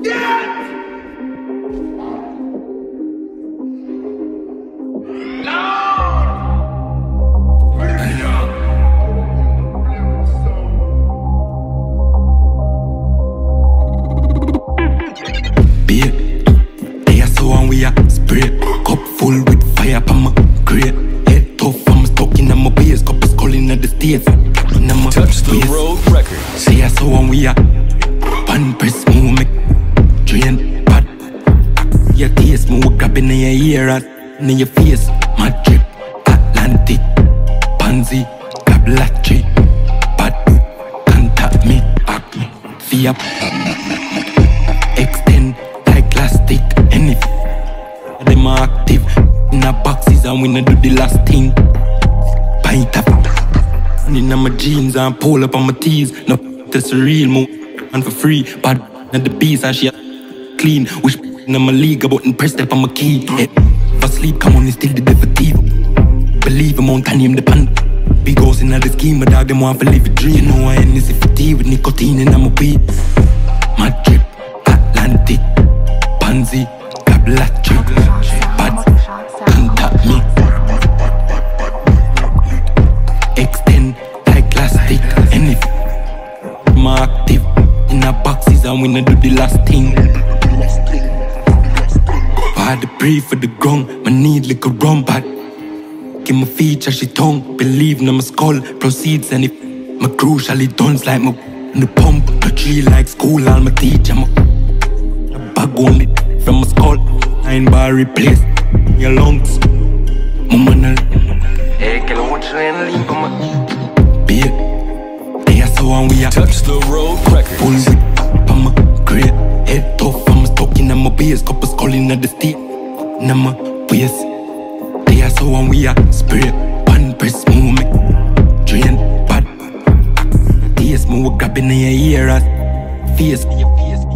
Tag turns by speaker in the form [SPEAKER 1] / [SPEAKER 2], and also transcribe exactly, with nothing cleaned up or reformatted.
[SPEAKER 1] Touch the road record.
[SPEAKER 2] Say I saw when we are one press move make drain bad. Your taste move grabbing in your ear and in your face. My drip Atlantic Pansy grab latry bad. Contact me back via extend like plastic. And if them are active in a boxes and we not do the last thing. Pint up in my jeans and pull up on my tees. No, that's a real move and for free. But not the beast and she clean. Wish in my league about and press step on my key. Hey, for sleep, come on, it's still the definitive. Believe I'm on time, the pan. Big goals in the scheme, but dog them want to live a dream. You know I end this if tea with nicotine and I'm a beat. My drip, Atlantic, Pansy, grab latry, bad, contact me. Extend like plastic. And if I'm active in a boxes and we not do the last thing. I had to pray for the ground, my need like a rum pad. Give my feature, she tongue, believe in my skull. Proceeds and if my crucially duns like my in the pump. The tree like school, all my teacher. My bag only from my skull. Nine bar replaced your lungs. My man, hey, que lo watch and lean for my beer. They are so on we are
[SPEAKER 1] Touch the road record.
[SPEAKER 2] Full with I'm a great head tough. I'm stuck in my beers. Couple calling at the state. In my waist. They are so on we are spray. One press move make drain bad. Taste move grabbing in your ear and face.